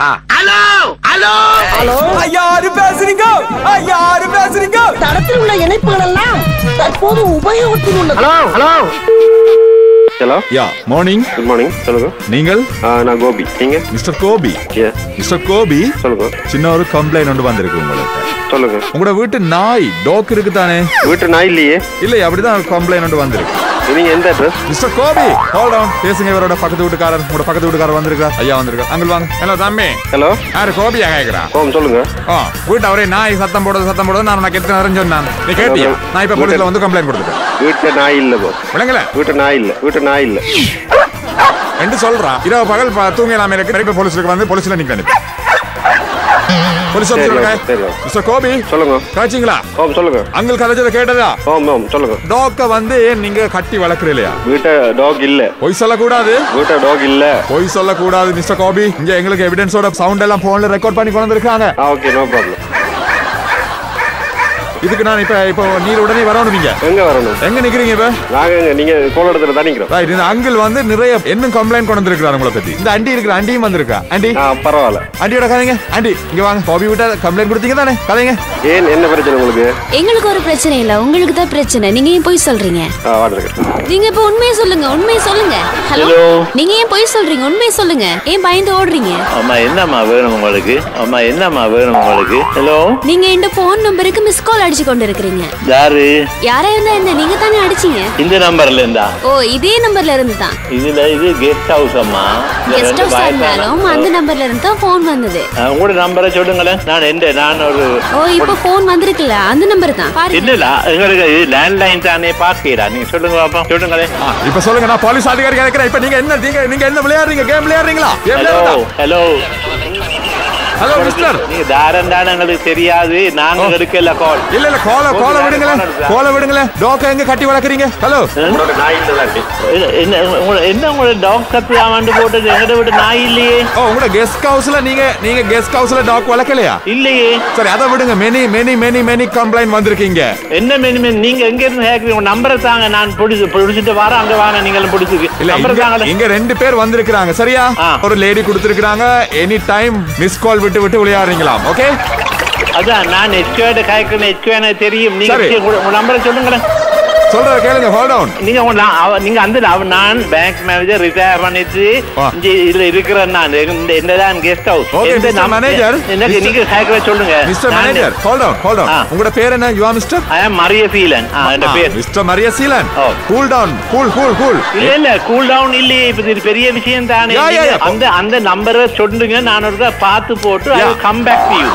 Hello hello hello யாரு பேசுறீங்க? யாரு பேசுறீங்க? தடத்தில் உள்ள இணைப்புகள் எல்லாம் தற்போது உபயோகத்தில் உள்ளது. Hello hello hello yeah morning. Good morning. சொல்லுங்க. நீங்கள்? நான் கோபி. நீங்க? மிஸ்டர் கோபி. மிஸ்டர் கோபி, சொல்லுங்க. சின்ன ஒரு கம்ப்ளைண்ட் ஒன்று வந்திருக்கு உங்களுக்கு. சொல்லுங்க. உங்களோட வீட்டு நாய் டாக் இருக்கு தானே? வீட்டு நாய் இல்லையே. இல்லை, அப்படிதான் கம்ப்ளைண்ட் ஒன்று வந்திருக்கு. நீங்க எந்த address? Mister Gopi, hold on. பேசுங்க. இவரோட பக்கத்து வீட்டுக்காரர், உங்களோட பக்கத்து வீட்டுக்காரர் வந்திருக்கார். ஐயா வந்திருக்கார். அங்க வாங்க. ஹலோ தம்பி. ஹலோ. யாரு கோபியா கேக்குறா? சொல்லுங்க. வீட்டு அவரே நாய் சத்தம் போடுறது நான் உனக்கு எத்தனை நேரம் சொன்னேன். நீ கேட்டியா? நான் இப்ப போலீஸ்ல வந்து கம்ப்ளைண்ட் கொடுத்துட்டேன். வீட்டு நாய் இல்ல போ. விளங்கல? வீட்டு நாய் இல்ல. வீட்டு நாய் இல்ல என்று சொல்றான். இரவு பகல் தூங்கலாம இருக்கு. நிறைய போலீஸ்க்கு வந்து போலீஸ்ல நிக்கிறேன். போலீஸ் சொல்லுங்க. மிஸ்டர் கோபி, சொல்லுங்க. காய்ச்சிங்களா? சொல்லுங்க. அங்கிள் கதைச்சத கேட்டதா? சொல்லுங்க. டாக்க வந்து நீங்க கட்டி வளர்க்குற இல்லையா? வீட்டு டாக் இல்ல. பொய் சொல்லக்கூடாது. வீட்டு டாக் இல்ல. பொய் சொல்லக்கூடாது மிஸ்டர் கோபி. இங்க எங்களுக்கு எவிடன்ஸோட சவுண்ட் எல்லாம் போன்ல ரெக்கார்ட் பண்ணி கொண்டு வந்திருக்காங்க. Okay, no problem. இதுக்கு நான் இப்போ நீர் உடனே வரணும். நீங்க எங்க வரணும்? எங்க நிக்கிறீங்க இப்ப? நாங்க நீங்க கோல் இடத்துல தான் நிக்கிறோம். ரைட். இந்த அங்கிள் வந்து நிறைய இன்னும் கம்ப்ளைண்ட் கொண்டு வந்திருக்காரு உங்களை பத்தி. இந்த ஆண்டி இருக்கிற ஆண்டியும் வந்திருக்கா. ஆண்டி பரவாயில்ல. ஆண்டியோட கதைங்க. ஆண்டி இங்க வாங்க. கோபி விட்ட கம்ப்ளைண்ட் கொடுத்தீங்க தானே? கதைங்க. ஏன், என்ன பிரச்சனை உங்களுக்கு? எங்களுக்கு ஒரு பிரச்சனை இல்ல, உங்களுக்கு தான் பிரச்சனை. நீங்க ஏன் போய் சொல்றீங்க? நீங்க இப்ப உண்மையை சொல்லுங்க. உண்மையை சொல்லுங்க. ஹலோ, நீங்க ஏன் போய் சொல்றீங்க? உண்மையை சொல்லுங்க. ஏன் பயந்து ஓடுறீங்க? அம்மா என்னம்மா வேணும் உங்களுக்கு? அம்மா என்னம்மா வேணும் உங்களுக்கு? ஹலோ, நீங்க இந்த போன் நம்பருக்கு மிஸ் கால் அடிச்சு கொண்டு இருக்கீங்க. யாரு? யாரா இருந்தா என்ன? நீங்க தானே அடிச்சீங்க. இந்த நம்பர்ல இருந்தா? ஓ, இதே நம்பர்ல இருந்து தான். இது கெஸ்ட் ஹவுஸ் அம்மா. கெஸ்ட் ஹவுஸ் இருந்தாலும் அந்த நம்பர்ல இருந்து தான் போன் வந்தது. உங்களோட நம்பரை சொல்லுங்களேன். நான் ஒரு இப்ப போன் வந்திருக்குல்ல, அந்த நம்பர் தான் பாருங்க. இல்ல, உங்களுக்கு லேண்ட்லைன் தானே பாக்கிறா. நீங்க சொல்லுங்க பாப்பா, சொல்லுங்களேன். இப்ப சொல்லுங்க. நான் போலீஸ் அதிகாரி கேக்குறேன். இப்ப நீங்க என்ன விளையாடுறீங்க? கேம் விளையாடுறீங்களா? ஹலோ ஹலோ மிஸ்டர், நீங்க தாரண்டான எங்களுக்கு தெரியாது. நாங்க எடுக்கல கால். இல்ல கோல விடுங்களே. டாக் எங்க கட்டி வளர்க்குறீங்க? ஹலோ, என்ன உங்களோட டாக் கத்துலாமான்னு போட்டது? எங்கிட்ட விட்டு நாய் இல்லையே. உங்களோட கெஸ்ட் ஹவுஸ்ல நீங்க கெஸ்ட் ஹவுஸ்ல டாக் வளர்க்கலையா? இல்லையே. சரி, அதை விடுங்க. மெனி கம்ப்ளைண்ட் வந்திருக்கீங்க. என்ன மெனி? நீங்க எங்க இருந்து கேக்குறீங்க? நம்பரை தாங்க. நான் பிடிச்சிட்டு வரேன். அங்க வாங்க. நீங்களும் பிடிச்சிருக்கு நம்பர் தாங்க. இங்க 2 பேர் வந்திருக்காங்க. சரியா? ஒரு லேடி கொடுத்திருக்காங்க. எனி டைம் மிஸ் கால் விட்டு விளையாடுறீங்களாம். ஓகே, அதான் நான் எஸ்கேட் கேக்குறேன். தெரியும். நீங்க உங்க நம்பரை சொல்லுங்களேன். சொல்ற கேளுங்க. Hold on. நீங்க அந்த நான் பேங்க் மேனேஜர் ரிட்டையர் பண்ணிட்டு இதுல இருக்கிறேன். நான் என்னதான் கெஸ்ட் ஹவுஸ். மிஸ்டர் மேனேஜர், நீங்க கேக்குற சொல்லுங்க. Mister manager, hold on. உங்களோட பேர் என்ன? You are mister? I am Mariyaseelan. அந்த பேர் mister Mariyaseelan. Cool down. Cool. இல்ல கூல் டவுன் இல்லையே. இப்ப இது பெரிய விஷயம் தானே. அந்த நம்பரை சொல்லுங்க. நான் ஒரு பார்த்து போட்டு I will come back to you.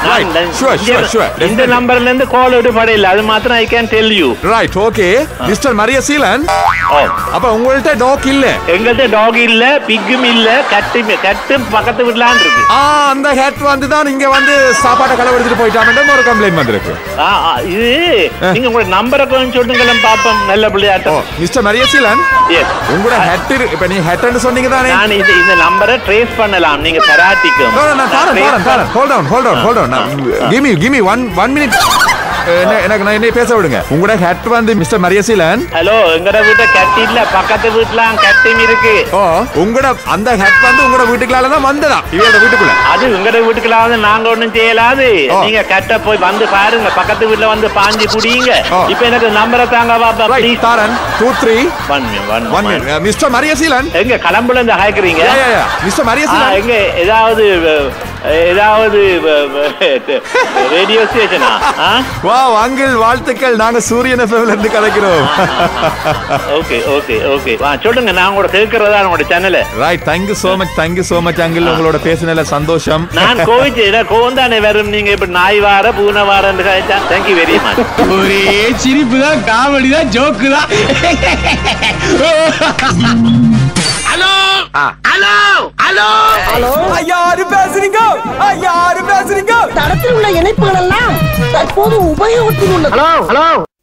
இந்த நம்பர்ல இருந்து கால் எடுப்படையில. அது மாத்திரம் I can tell you. Right. Okay mister Mariyaseelan, அப்ப உங்கள்ட்ட டாக் இல்ல? எங்கள்ட்ட டாக் இல்ல, பிக்கும் இல்ல, கட்டு பக்கத்து வீட்டுலாம் இருக்கு. அந்த ஹேட் வந்து தான் இங்க வந்து சாப்பாட்டை களவெடுத்துட்டு போயிட்டாங்கன்னு ஒரு கம்ப்ளைண்ட் வந்திருக்கு. இது நீங்க உங்களோட நம்பரை கொஞ்சம் சொல்லுங்களேன் பாப்போம். நல்ல பிள்ளையாட்டம். மிஸ்டர் மரியசீலன், உங்களோட ஹேட் இப்ப நீ ஹேட்னு சொன்னீங்க தானே? நான் இந்த நம்பரை ட்ரேஸ் பண்ணலாம். நீங்க தராட்டிக்கும். Hold on. Give me one minute. எனக்கு நான் என்ன பேச விடுங்க. உங்களோட ஹேட் வந்து மிஸ்டர் மரியசீலன். ஹலோ, எங்கட வீட்டை கட்டி இல்ல, பக்கத்து வீட்டுலாம் கட்டிம் இருக்கு. உங்களோட அந்த ஹேட் வந்து உங்களோட வீட்டுக்குள்ள தான் வந்ததா? இவரோட வீட்டுக்குள்ள? அது உங்களோட வீட்டுக்குள்ள வந்து நாங்க ஒண்ணும் செய்யலாது. நீங்க கட்ட போய் வந்து பாருங்க. பக்கத்து வீட்டுல வந்து பாஞ்சு குடிங்க. இப்ப எனக்கு நம்பரை தாங்க பாப்பா ப்ளீஸ். தாரன் 23 மிஸ்டர் மரியசீலன், எங்க கிளம்புல இருந்து ஹேக்குறீங்க? மிஸ்டர் மரியசீலன், எங்க ஏதாவது ரேடியோ ஸ்டேஷனா? வாவ் அங்கிள், வாழ்த்துக்கள். நாங்க சூரியன் எஃப்எம்ல இருந்து கதைக்கிறோம். ஓகே சொல்லுங்க. நான் கூட கேட்கறதா உங்களோட சேனல். Right. Thank you so much uncle. உங்களோட பேசினதுல சந்தோஷம். நான் கோவந்தானே வரும். நீங்க இப்ப நாய் வார பூனை வாரன்னு கழிச்சா தேங்க்யூ வெரி மச். ஒரே சிரிப்பு தான், காமெடி தான், ஜோக்கு தான். ஹலோ, யாரு பேசுறீங்க? தடத்தில் உள்ள இணைப்புகள் எல்லாம் தற்போது உபயோகத்தில் உள்ளது. ஹலோ